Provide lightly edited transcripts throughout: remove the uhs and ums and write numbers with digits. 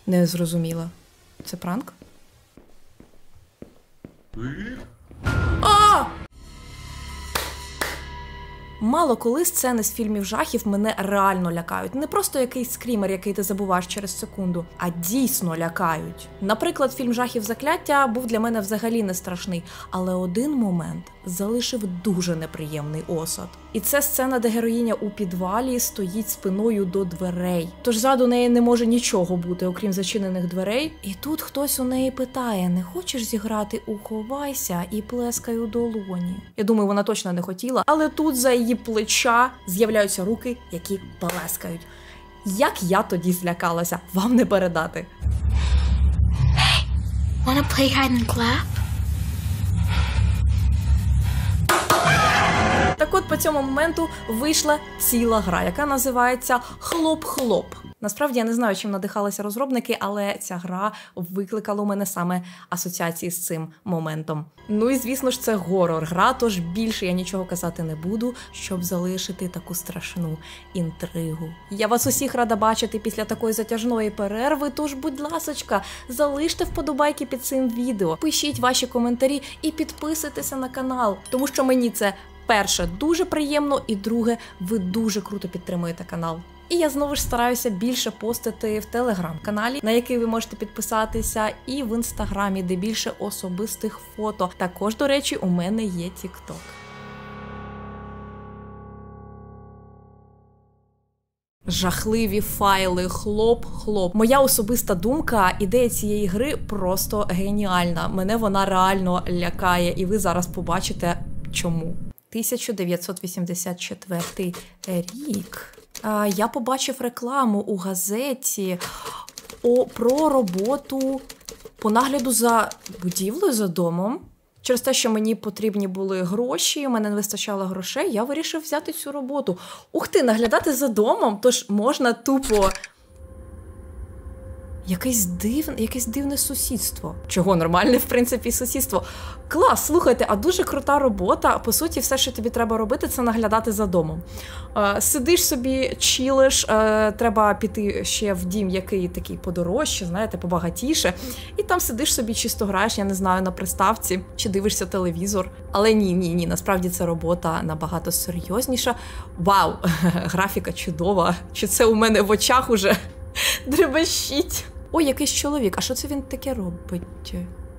Не зрозуміла. Це пранк? А! Мало коли сцени з фільмів жахів мене реально лякають. Не просто якийсь скрімер, який ти забуваєш через секунду, а дійсно лякають. Наприклад, фільм жахів «Закляття» був для мене взагалі не страшний, але один момент залишив дуже неприємний осад. І це сцена, де героїня у підвалі стоїть спиною до дверей. Тож ззаду неї не може нічого бути, окрім зачинених дверей. І тут хтось у неї питає: не хочеш зіграти у «Ховайся» і плескай у долоні? Я думаю, вона точно не хотіла, але тут за її плеча з'являються руки, які плескають. Як я тоді злякалася, вам не передати. Hey, wanna play hide and clap? Так от, по цьому моменту вийшла ціла гра, яка називається «Хлоп-хлоп». Насправді, я не знаю, чим надихалися розробники, але ця гра викликала у мене саме асоціації з цим моментом. Ну і, звісно ж, це горор-гра, тож більше я нічого казати не буду, щоб залишити таку страшну інтригу. Я вас усіх рада бачити після такої затяжної перерви, тож, будь ласочка, залиште вподобайки під цим відео, пишіть ваші коментарі і підписуйтеся на канал, тому що мені це, перше, дуже приємно, і друге, ви дуже круто підтримуєте канал. І я знову ж стараюся більше постити в телеграм-каналі, на який ви можете підписатися, і в інстаграмі, де більше особистих фото. Також, до речі, у мене є тікток. Жахливі файли, хлоп-хлоп. Моя особиста думка, ідея цієї гри просто геніальна. Мене вона реально лякає, і ви зараз побачите, чому. 1984 рік. Я побачив рекламу у газеті про роботу по нагляду за будівлею, за домом. Через те, що мені потрібні були гроші, у мене не вистачало грошей, я вирішив взяти цю роботу. Ух ти, наглядати за домом, тож можна тупо... Якесь дивне сусідство. Чого, нормальне, в принципі, сусідство. Клас, слухайте, а дуже крута робота. По суті, все, що тобі треба робити, це наглядати за домом. Сидиш собі, чилиш, треба піти ще в дім, який такий подорожче, знаєте, побагатіше. І там сидиш собі, чисто граєш, я не знаю, на приставці, чи дивишся телевізор. Але ні, насправді це робота набагато серйозніша. Вау, графіка чудова. Чи це у мене в очах уже дребещить? Ой, якийсь чоловік, а що це він таке робить?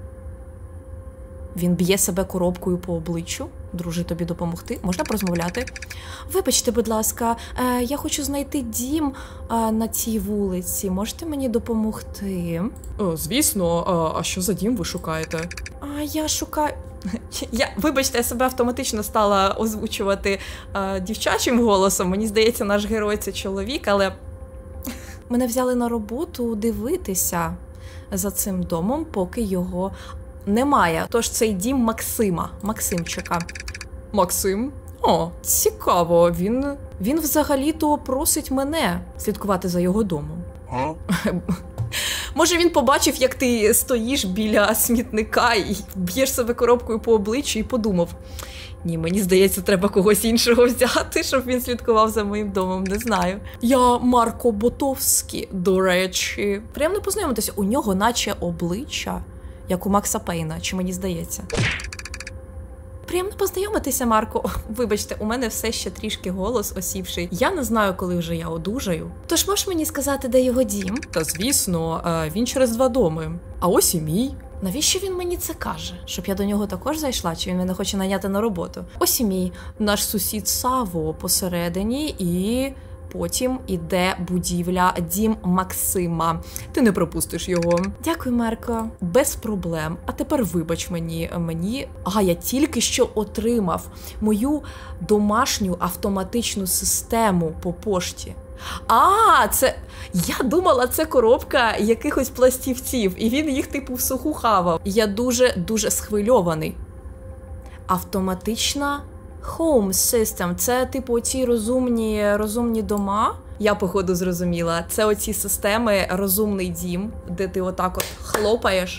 Він б'є себе коробкою по обличчю. Друже, тобі допомогти? Можна порозмовляти? Вибачте, будь ласка, я хочу знайти дім на цій вулиці. Можете мені допомогти? Звісно, а що за дім ви шукаєте? Я шукаю... Вибачте, я себе автоматично стала озвучувати дівчачим голосом. Мені здається, наш герой – це чоловік, але... Мене взяли на роботу дивитися за цим домом, поки його немає. Тож цей дім Максима, Максимчика. Максим? О, цікаво, він взагалі-то просить мене слідкувати за його домом. Може, він побачив, як ти стоїш біля смітника і б'єш себе коробкою по обличчю і подумав: ні, мені здається, треба когось іншого взяти, щоб він слідкував за моїм домом, не знаю. Я Марко Ботовський, до речі. Приємно познайомитися, у нього наче обличчя, як у Макса Пейна, чи мені здається. Приємно познайомитися, Марко. Вибачте, у мене все ще трішки голос осівший. Я не знаю, коли вже я одужаю. Тож можеш мені сказати, де його дім? Та звісно, він через 2 доми. А ось і мій. Навіщо він мені це каже? Щоб я до нього також зайшла, чи він мене хоче найняти на роботу? Ось і мій. Наш сусід Саво посередині, і потім іде будівля дім Максима. Ти не пропустиш його. Дякую, Марко. Без проблем. А тепер вибач мені... я тільки що отримав мою домашню автоматичну систему по пошті. Це... Я думала, це коробка якихось пластівців, і він їх типу в суху хавав. Я дуже схвильований. Автоматична Home System. Це типу оці розумні дома. Я, походу, зрозуміла. Це оці системи розумний дім, де ти отак от хлопаєш,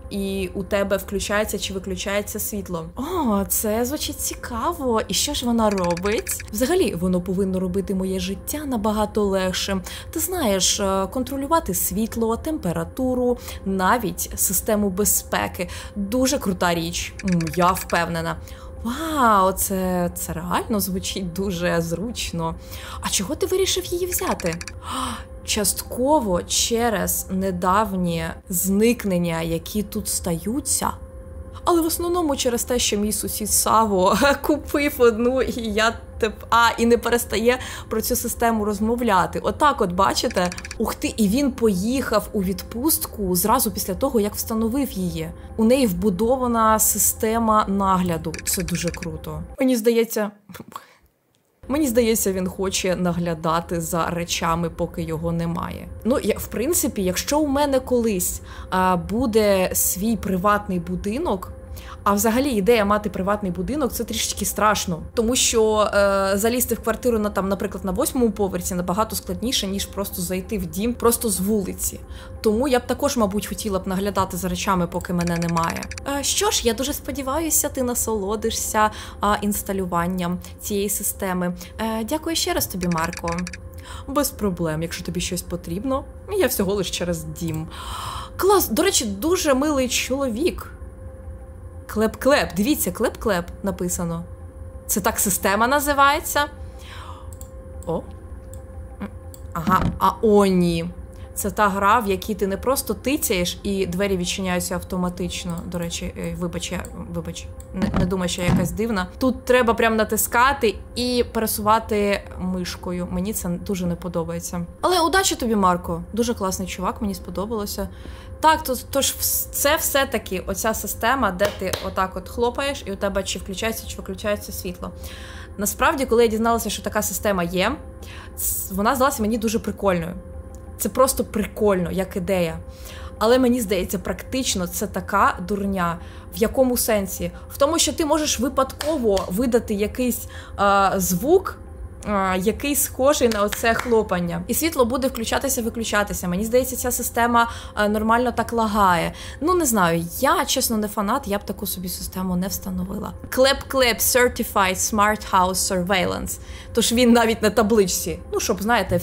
і у тебе включається чи виключається світло. О, це звучить цікаво. І що ж вона робить? Взагалі, воно повинно робити моє життя набагато легшим. Ти знаєш, контролювати світло, температуру, навіть систему безпеки. Дуже крута річ. Я впевнена. Вау, це реально звучить дуже зручно. А чого ти вирішив її взяти? Частково через недавні зникнення, які тут стаються. Але в основному через те, що мій сусід Саво купив одну, і я і не перестає про цю систему розмовляти. Отак от, бачите? Ух ти, і він поїхав у відпустку зразу після того, як встановив її. У неї вбудована система нагляду. Це дуже круто. Мені здається, він хоче наглядати за речами, поки його немає. Ну, в принципі, якщо у мене колись буде свій приватний будинок, а взагалі ідея мати приватний будинок – це трішечки страшно. Тому що залізти в квартиру, наприклад, на 8-му поверсі набагато складніше, ніж просто зайти в дім просто з вулиці. Тому я б також, мабуть, хотіла б наглядати за речами, поки мене немає. Що ж, я дуже сподіваюся, ти насолодишся інсталюванням цієї системи. Дякую ще раз тобі, Марко. Без проблем, якщо тобі щось потрібно. Я всього лиш через дім. Клас, до речі, дуже милий чоловік. Клеп-клеп. Дивіться, клеп-клеп написано. Це так система називається? О. Ага, ні. Це та гра, в якій ти не просто тицяєш і двері відчиняються автоматично. До речі, вибач. Не думаю, що я якась дивна. Тут треба прям натискати і пересувати мишкою. Мені це дуже не подобається. Але удачі тобі, Марко. Дуже класний чувак, мені сподобалося. Так, тож це все-таки оця система, де ти отак от хлопаєш, і у тебе чи включається, чи виключається світло. Насправді, коли я дізналася, що така система є, вона здалася мені дуже прикольною. Це просто прикольно, як ідея. Але мені здається, практично це така дурня. В якому сенсі? В тому, що ти можеш випадково видати якийсь звук, який схожий на оце хлопання. І світло буде включатися-виключатися. Мені здається, ця система нормально так лагає. Ну, не знаю, я, чесно, не фанат, я б таку собі систему не встановила. Клеп-клеп Certified Smart House Surveillance. Тож він навіть на табличці. Ну, щоб, знаєте,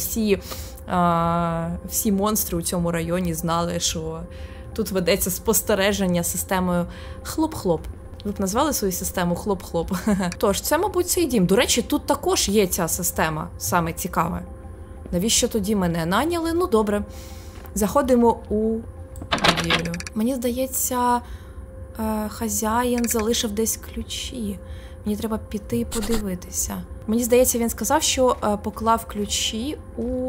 всі монстри у цьому районі знали, що тут ведеться спостереження системою хлоп-хлоп. Ви б назвали свою систему хлоп-хлоп. Тож, це, мабуть, цей дім. До речі, тут також є ця система, саме цікаве. Навіщо тоді мене наняли? Ну, добре. Заходимо у будівлю. Мені здається, хазяїн залишив десь ключі. Мені треба піти і подивитися. Мені здається, він сказав, що поклав ключі у...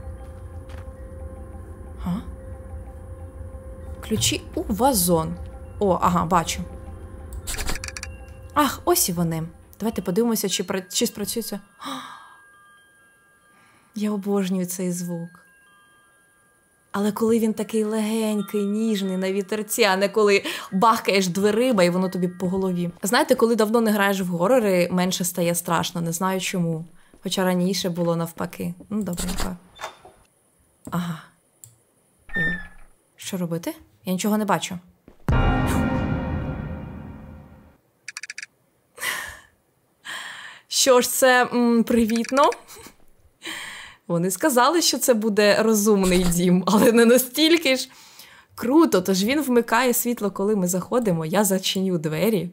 Ключі у вазон. О, ага, бачу. Ах, ось і вони. Давайте подивимося, чи спрацює це. Я обожнюю цей звук. Але коли він такий легенький, ніжний, на вітерці, а не коли бахкаєш дверима і воно тобі по голові. Знаєте, коли давно не граєш в горори, менше стає страшно. Не знаю чому. Хоча раніше було навпаки. Ну, добренько. Ага. Що робити? Я нічого не бачу. Що ж, це привітно. Вони сказали, що це буде розумний дім, але не настільки ж. Круто, тож він вмикає світло, коли ми заходимо. Я зачиню двері.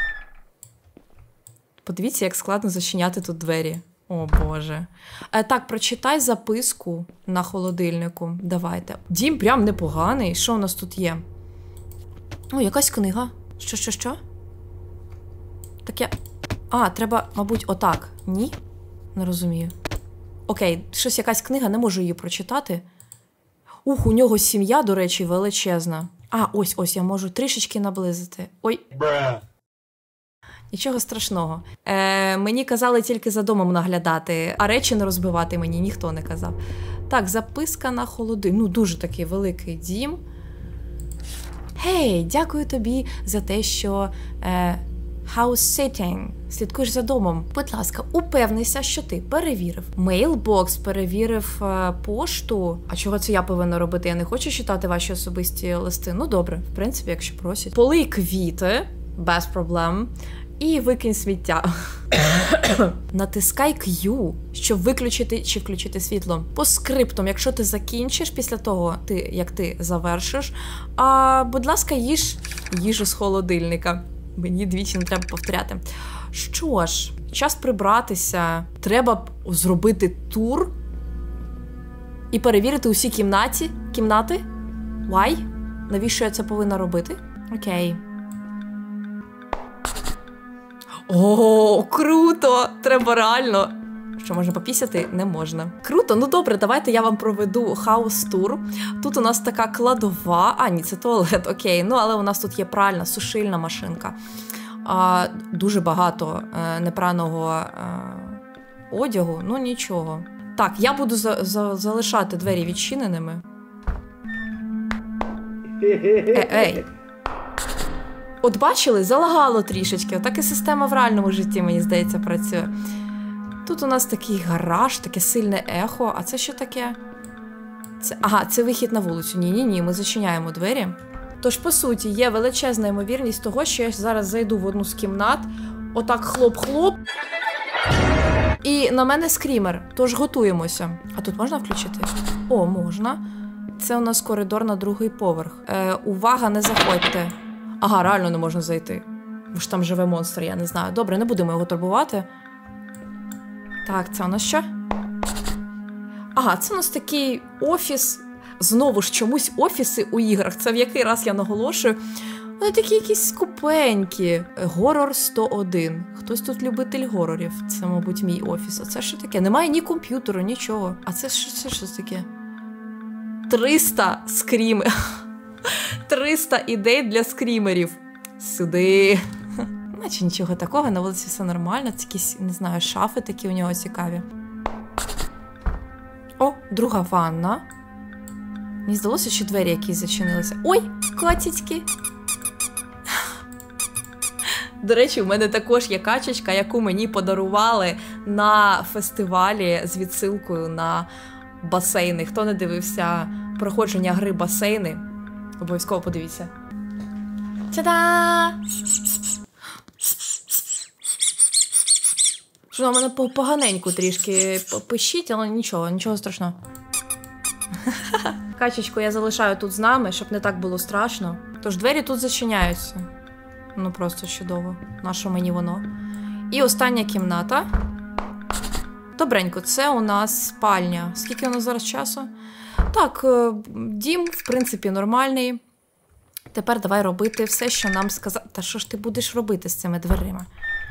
Подивіться, як складно зачиняти тут двері. О, Боже. Так, прочитай записку на холодильнику. Давайте. Дім прям непоганий. Що у нас тут є? О, якась книга. Що? Таке... треба, мабуть, отак. Ні? Не розумію. Окей, щось якась книга, не можу її прочитати. У нього сім'я, до речі, величезна. Ось, я можу трішечки наблизити. Ой. Нічого страшного. Мені казали тільки за домом наглядати, а речі не розбивати мені ніхто не казав. Так, записка на холодильник. Ну, дуже такий великий дім. Гей, дякую тобі за те, що... House sitting. Слідкуєш за домом. Будь ласка, упевнися, що ти перевірив мейлбокс, перевірив пошту. А чого це я повинна робити? Я не хочу читати ваші особисті листи. Ну добре, в принципі, якщо просять. Полий квіти, без проблем. І викинь сміття. Натискай Q, щоб виключити чи включити світло. По скриптам, якщо ти закінчиш після того, як ти завершиш, будь ласка, їж їжу з холодильника. Мені двічі не треба повторяти. Що ж, час прибратися. Треба зробити тур і перевірити усі кімнати. Why? Навіщо я це повинна робити? Окей. О, круто! Треба реально. Що, можна попісяти? Не можна. Круто, ну добре, давайте я вам проведу хаус-тур. Тут у нас така кладова. Ні, це туалет, окей. Ну, але у нас тут є пральна, сушильна машинка. Дуже багато непраного одягу, ну нічого. Так, я буду залишати двері відчиненими. Ей. От бачили, залагало трішечки. Отак і система в реальному житті, мені здається, працює. Тут у нас такий гараж, таке сильне ехо. А це що таке? Це вихід на вулицю. Ні, ми зачиняємо двері. Тож, по суті, є величезна ймовірність того, що я зараз зайду в одну з кімнат, отак хлоп-хлоп, і на мене скрімер. Тож готуємося. А тут можна включити? О, можна. Це у нас коридор на другий поверх. Увага, не заходьте. Реально не можна зайти. Бо ж там живе монстр, я не знаю. Добре, не будемо його турбувати. Так, це у нас що? Це у нас такий офіс. Знову ж чомусь офіси у іграх. Це в який раз я наголошую. Вони такі якісь скупенькі. Горор 101. Хтось тут любитель горорів. Це, мабуть, мій офіс. А це що таке? Немає ні комп'ютеру, нічого. А це що таке? 300 скріми. 300 ідей для скрімерів. Сюди. Наче нічого такого, на вулиці все нормально. Це якісь, не знаю, шафи такі у нього цікаві. О, друга ванна. Мені здалося, що двері якісь зачинилися. Ой, котічки! До речі, в мене також є качечка, яку мені подарували на фестивалі з відсилкою на басейни. Хто не дивився проходження гри басейни, обов'язково подивіться. Та-да! Що на мене поганенько трішки пищить, але нічого страшного. Качечку я залишаю тут з нами, щоб не так було страшно. Тож двері тут зачиняються. Ну просто чудово. Нащо мені воно? І остання кімната. Добренько, це у нас спальня. Скільки у нас зараз часу? Так, дім, в принципі, нормальний. Тепер давай робити все, що нам сказали. Та що ж ти будеш робити з цими дверима?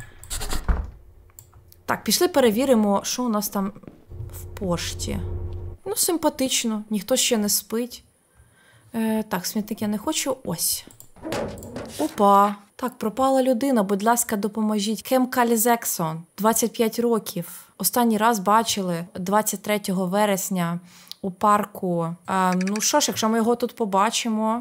Так, пішли перевіримо, що у нас там в пошті. Ну, симпатично, ніхто ще не спить. Так, смітник я не хочу. Ось. Опа. Так, пропала людина, будь ласка, допоможіть. Кем Калізексон, 25 років. Останній раз бачили 23 вересня у парку. Ну що ж, якщо ми його тут побачимо...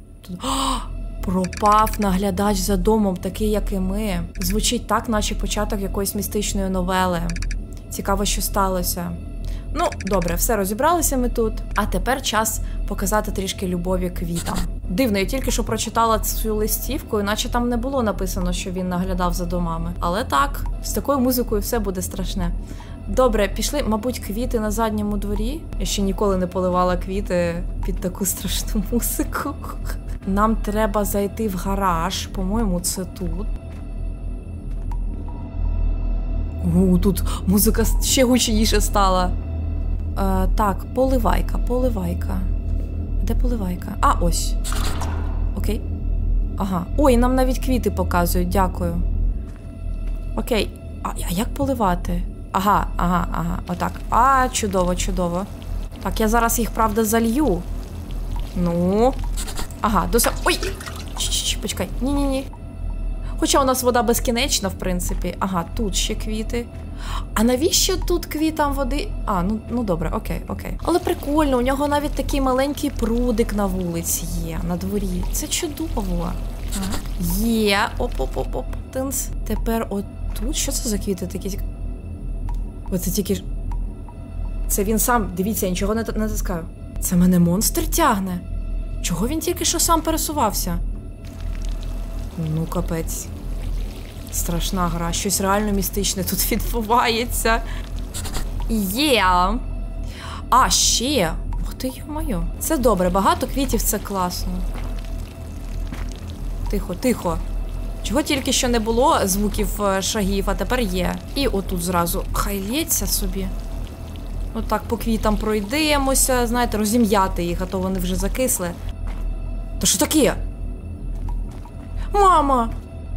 Пропав наглядач за домом, такий, як і ми. Звучить так, наче початок якоїсь містичної новели. Цікаво, що сталося. Ну, добре, все, розібралися ми тут. А тепер час показати трішки любові квітам. Дивно, я тільки що прочитала цю листівку, іначе там не було написано, що він наглядав за домами. Але так, з такою музикою все буде страшне. Добре, пішли, мабуть, квіти на задньому дворі. Я ще ніколи не поливала квіти під таку страшну музику. Нам треба зайти в гараж. По-моєму, це тут. Тут музика ще гучніше стала. Так, поливайка. Де поливайка? Ось. Окей. Ага. Ой, нам навіть квіти показують, дякую. Окей. А як поливати? Ага. Отак. Чудово. Так, я зараз їх, правда, залью. Ну. Ага, ой! Почекай. Ні. Хоча у нас вода безкінечна, в принципі. Ага, тут ще квіти. А навіщо тут квітам води? Ну добре, окей. Але прикольно, у нього навіть такий маленький прудик на вулиці є, на дворі. Це чудово. Є. Оп-оп-оп-оп. Тинс. Тепер отут. Що це за квіти такі? Оце тільки... Це він сам. Дивіться, я нічого не натискаю. Це мене монстр тягне. Чого він тільки що сам пересувався? Ну, капець. Страшна гра. Щось реально містичне тут відбувається. Є. А, ще. Ух ти, йо-моє. Це добре. Багато квітів, це класно. Тихо, тихо. Чого тільки що не було звуків шагів, а тепер є. І отут зразу. Хай лється собі. Отак по квітам пройдемося. Знаєте, розім'яти їх, а то вони вже закисли. Та що таке? Мама!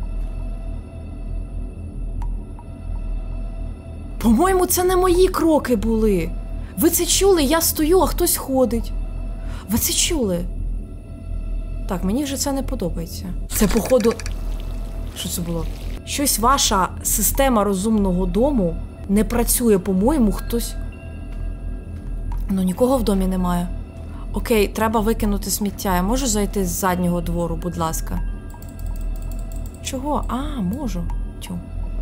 По-моєму, це не мої кроки були. Ви це чули? Я стою, а хтось ходить. Ви це чули? Так, мені вже це не подобається. Це, походу... Що це було? Щось ваша система розумного дому не працює, по-моєму, хтось... Ну, нікого в домі немає. Окей, треба викинути сміття. Я можу зайти з заднього двору, будь ласка? Чого? А, можу. Тю.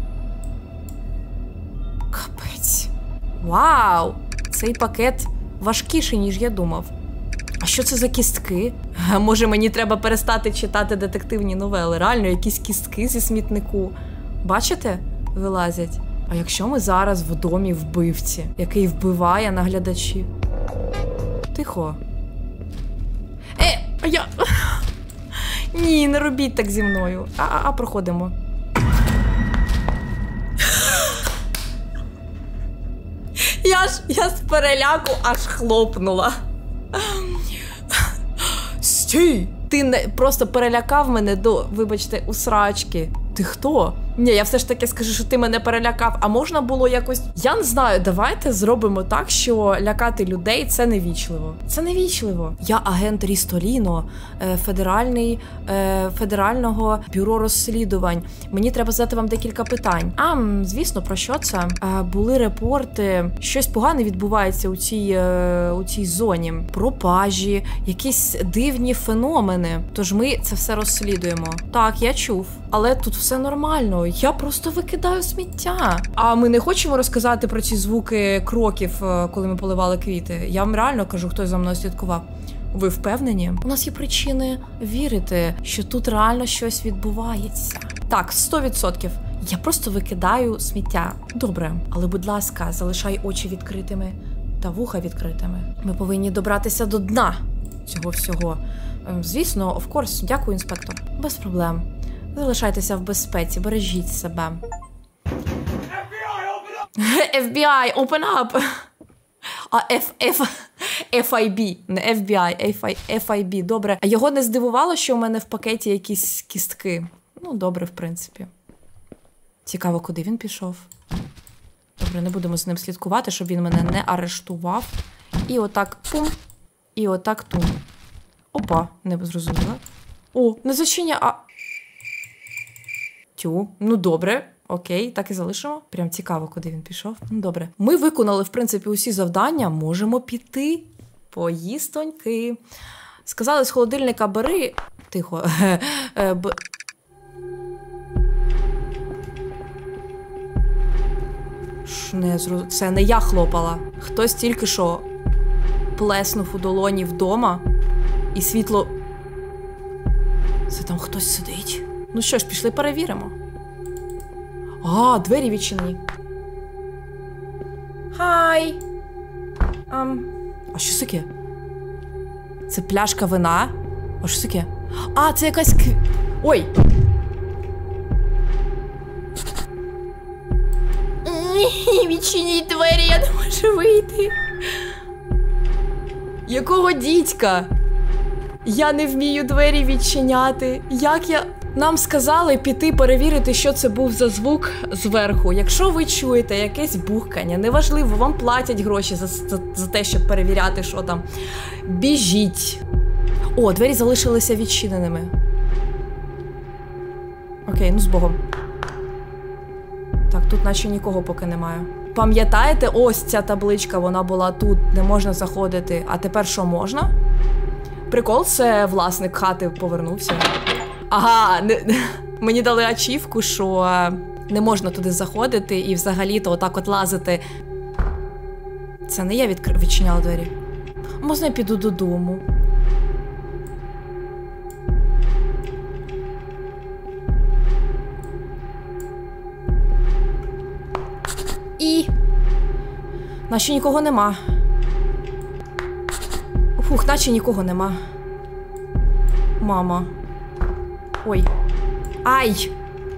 Капець. Вау! Цей пакет важкіший, ніж я думав. А що це за кістки? Може, мені треба перестати читати детективні новели? Реально, якісь кістки зі смітнику. Бачите? Вилазять. А якщо ми зараз в домі вбивці, який вбиває наглядачів? Тихо. А я... Ні, не робіть так зі мною. Проходимо. Я з переляку аж хлопнула. Стій! Ти просто перелякав мене до, вибачте, усрачки. Ти хто? Ні, я все ж таки скажу, що ти мене перелякав. А можна було якось... Я не знаю, давайте зробимо так, що лякати людей – це невічливо. Це невічливо. Я агент Рістоліно, Федерального бюро розслідувань. Мені треба задати вам декілька питань. Звісно, про що це? Були репорти, щось погане відбувається у цій зоні. Пропажі, якісь дивні феномени. Тож ми це все розслідуємо. Так, я чув. Але тут все нормально. Я просто викидаю сміття. А ми не хочемо розказати про ці звуки кроків, коли ми поливали квіти? Я вам реально кажу, хтось за мною слідкував. Ви впевнені? У нас є причини вірити, що тут реально щось відбувається. Так, 100%. Я просто викидаю сміття. Добре, але, будь ласка, залишай очі відкритими та вуха відкритими. Ми повинні добратися до дна цього всього. Звісно, of course. Дякую, інспектор. Без проблем. Залишайтеся в безпеці, бережіть себе. FBI, open up! FIB, не FBI, FIB, добре. А його не здивувало, що у мене в пакеті якісь кістки? Ну, добре, в принципі. Цікаво, куди він пішов. Добре, не будемо з ним слідкувати, щоб він мене не арештував. І отак пум, і отак тум. Опа, не зрозуміла. О, не зачиня, Тю, ну добре, окей, так і залишимо. Прям цікаво, куди він пішов. Ну добре. Ми виконали, в принципі, усі завдання, можемо піти. Поїстоньки. Сказали, з холодильника бери... Тихо. Це не я хлопала. Хтось тільки що плеснув у долоні вдома, і світло... Це там хтось сидить. Ну що ж, пішли перевіримо. Двері відчинені. Хай! А що це таке? Це пляшка вина? А що це таке? Це якась Ой! Відчиніть двері, я не можу вийти. Якого дідька? Я не вмію двері відчиняти. Нам сказали піти перевірити, що це був за звук зверху. Якщо ви чуєте якесь бухкання, неважливо, вам платять гроші за те, щоб перевіряти, що там. Біжіть. Двері залишилися відчиненими. Окей, ну з Богом. Так, тут наче нікого поки немає. Пам'ятаєте, ось ця табличка, вона була тут, не можна заходити. А тепер що, можна? Прикол, це власник хати повернувся. Ага, мені дали ачівку, що не можна туди заходити і взагалі-то отак от лазити. Це не я відчиняла двері. Можна я піду додому? І... Наче нікого нема. Фух, наче нікого нема. Мама. Ой. Ай!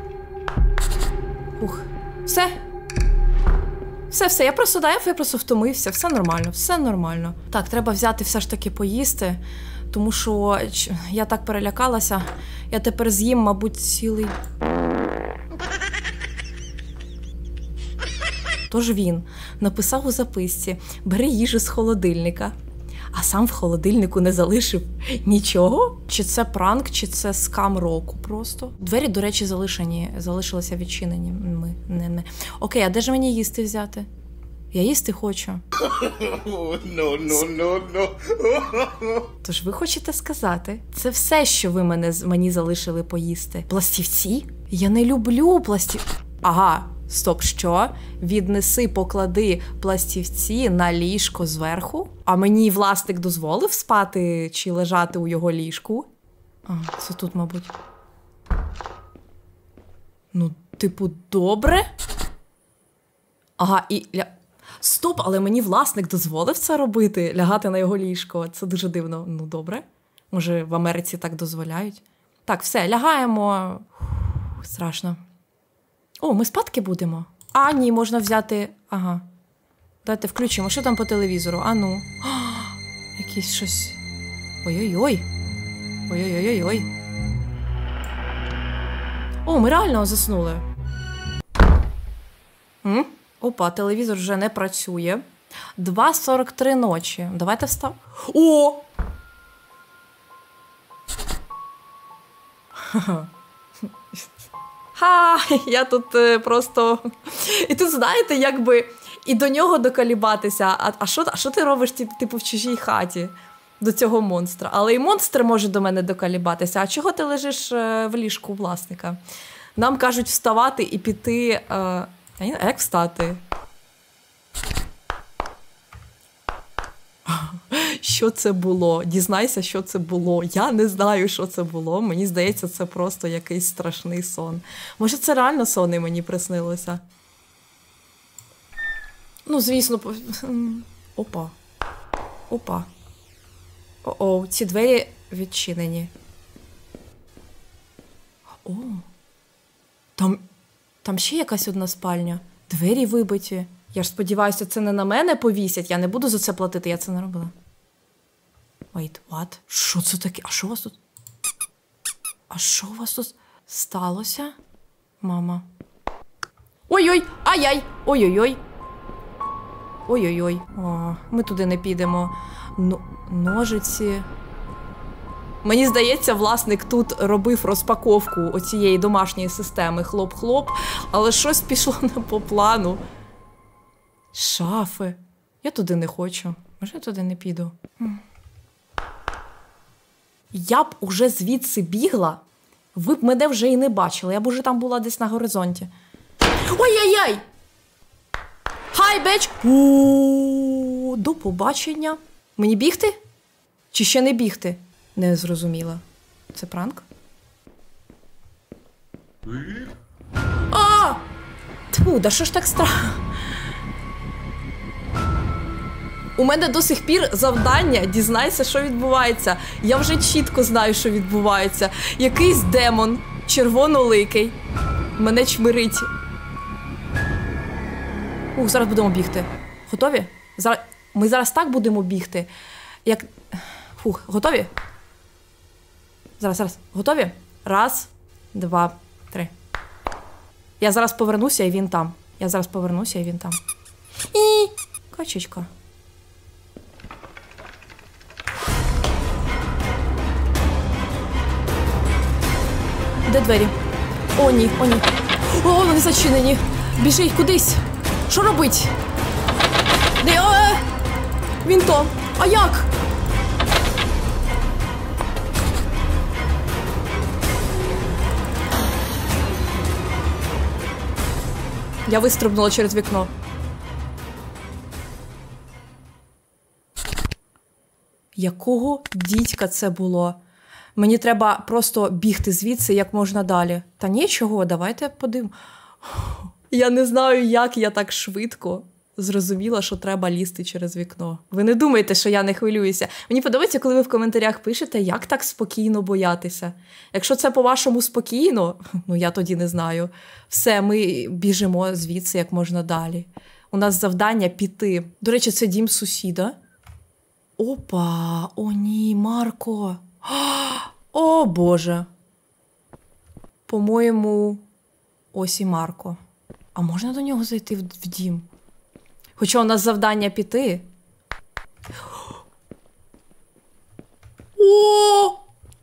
Фух. Все. Все, я просто втомився. Все нормально. Так, треба взяти все ж таки поїсти, тому що я так перелякалася. Я тепер з'їм, мабуть, цілий... Тож він написав у записці: бери їжу з холодильника, а сам в холодильнику не залишив нічого? Чи це пранк, чи це скам року просто? Двері, до речі, залишилися відчинені. Не. Окей, а де ж мені їсти взяти? Я їсти хочу. No. Тож ви хочете сказати, це все, що ви мені залишили поїсти? Пластівці? Я не люблю пластівці. Ага. Стоп, що? Віднеси, поклади пластівці на ліжко зверху? А мені власник дозволив спати чи лежати у його ліжку? А, це тут, мабуть. Ну, типу, добре? Ага, Стоп, але мені власник дозволив це робити? Лягати на його ліжко? Це дуже дивно. Ну, добре. Може, в Америці так дозволяють? Так, все, лягаємо. Страшно. О, ми спадки будемо? А, ні, можна взяти... Ага. Давайте включимо. Що там по телевізору? А ну. Якийсь щось... Ой-ой-ой. Ой-ой-ой-ой. О, ми реально заснули. Опа, телевізор вже не працює. 2:43 ночі. Давайте встав... О! Я тут просто... І тут, знаєте, якби і до нього доколібатися. А що ти робиш, типу, в чужій хаті до цього монстра? Але і монстр може до мене доколібатися. А чого ти лежиш в ліжку власника? Нам кажуть вставати і піти... Як встати? Що це було? Дізнайся, що це було. Я не знаю, що це було. Мені здається, це просто якийсь страшний сон. Може, це реально сон і мені приснилося? Ну, звісно. Опа. О-о, ці двері відчинені. О. Там ще якась одна спальня. Двері вибиті. Я ж сподіваюся, це не на мене повісять. Я не буду за це платити, я це не робила. Wait, what? Що це таке? А що у вас тут сталося? Мама. Ой-ой! Ай-яй! Ой-ой-ой! Ой-ой-ой. О, ми туди не підемо. Ножиці. Мені здається, власник тут робив розпаковку оцієї домашньої системи хлоп-хлоп, але щось пішло не по плану. Шафи. Я туди не хочу. Може, я туди не піду? Я б уже звідси бігла, ви б мене вже і не бачили. Я б уже там була десь на горизонті. Ой-яй-яй! Хай, беч! До побачення. Мені бігти? Чи ще не бігти? Не зрозуміла. Це пранк? А! Тьфу, да що ж так страшно? У мене до сих пір завдання «Дізнайся, що відбувається». Я вже чітко знаю, що відбувається. Якийсь демон, червоноликий, мене чмирить. Зараз будемо бігти. Готові? Ми зараз так будемо бігти, як... Готові? Зараз. Готові? 1, 2, 3. Я зараз повернуся, і він там. І... Качечка. Де двері? О, ні. О, вони зачинені. Біжи кудись. Що робить? Він то. А як? Я вистрибнула через вікно. Якого дідька це було? Мені треба просто бігти звідси як можна далі. Та нічого, давайте подивимо. Я не знаю, як я так швидко зрозуміла, що треба лізти через вікно. Ви не думайте, що я не хвилююся. Мені подобається, коли ви в коментарях пишете, як так спокійно боятися. Якщо це по-вашому спокійно, ну я тоді не знаю. Все, ми біжимо звідси як можна далі. У нас завдання піти. До речі, це дім сусіда. Опа, о ні, Марко. О, Боже. По-моєму, ось і Марко. А можна до нього зайти в дім? Хоча у нас завдання піти. О!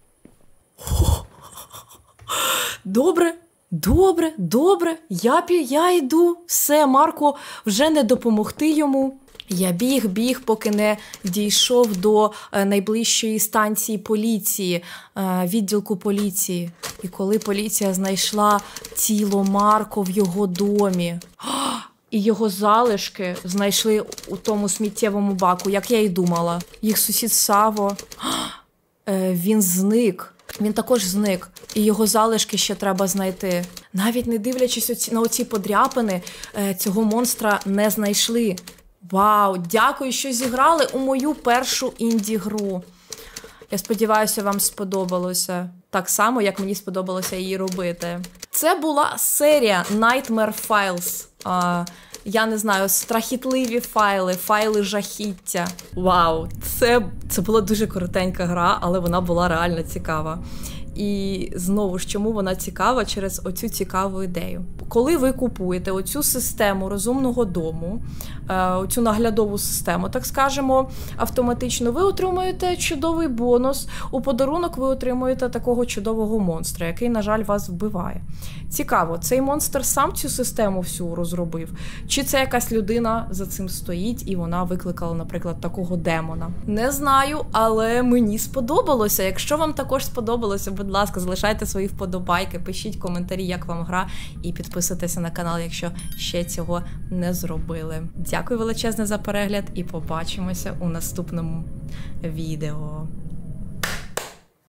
Добре, добре, добре. Я йду. Все, Марко, вже не допомогти йому. Я біг, поки не дійшов до найближчої станції поліції, відділку поліції. І коли поліція знайшла тіло Марко в його домі, і його залишки знайшли у тому сміттєвому баку, як я й думала. Їх сусід Саво, він зник. Він також зник. І його залишки ще треба знайти. Навіть не дивлячись на оці подряпини, цього монстра не знайшли. Вау, дякую, що зіграли у мою першу інді-гру. Я сподіваюся, вам сподобалося. Так само, як мені сподобалося її робити. Це була серія Nightmare Files. Я не знаю, страхітливі файли жахіття. Вау, це була дуже коротенька гра, але вона була реально цікава. І знову ж, чому вона цікава? Через оцю цікаву ідею. Коли ви купуєте оцю систему розумного дому, оцю наглядову систему, так скажемо, автоматично, ви отримуєте чудовий бонус. У подарунок ви отримуєте такого чудового монстра, який, на жаль, вас вбиває. Цікаво, цей монстр сам цю систему всю розробив? Чи це якась людина за цим стоїть і вона викликала, наприклад, такого демона? Не знаю, але мені сподобалося. Якщо вам також сподобалося, будь ласка, залишайте свої вподобайки, пишіть коментарі, як вам гра, і підписуйтеся на канал, якщо ще цього не зробили. Дякую величезне за перегляд і побачимося у наступному відео.